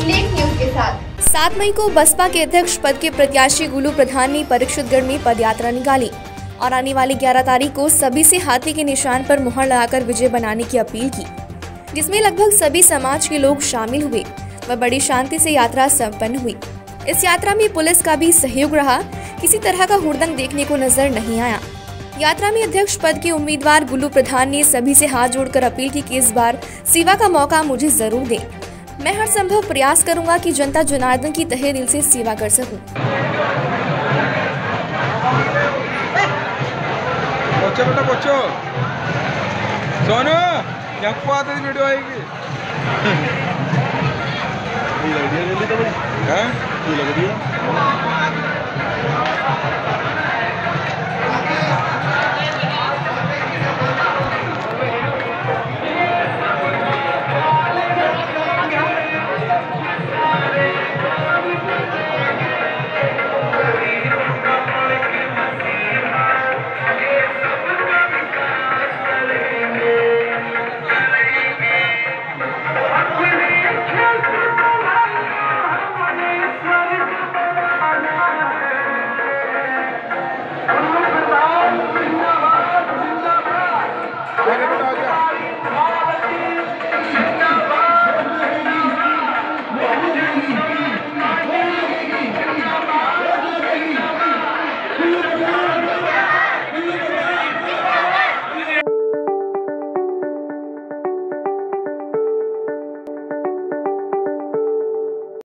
Lake news के साथ। 7 मई को बसपा के अध्यक्ष पद के प्रत्याशी गुल्लू प्रधान ने परीक्षितगढ़ में पदयात्रा निकाली और आने वाली 11 तारीख को सभी से हाथी के निशान पर मुहर लगाकर विजय बनाने की अपील की, जिसमें लगभग सभी समाज के लोग शामिल हुए व बड़ी शांति से यात्रा संपन्न हुई। इस यात्रा में पुलिस का भी सहयोग रहा, किसी तरह का हुड़दंग देखने को नजर नहीं आया। यात्रा में अध्यक्ष पद के उम्मीदवार गुल्लू प्रधान ने सभी से हाथ जोड़कर अपील की कि इस बार सेवा का मौका मुझे जरूर दें। मैं हर संभव प्रयास करूंगा कि जनता जनार्दन की तहे दिल से सेवा कर सकूं। बच्चो सोनू वीडियो आएगी। लग दिया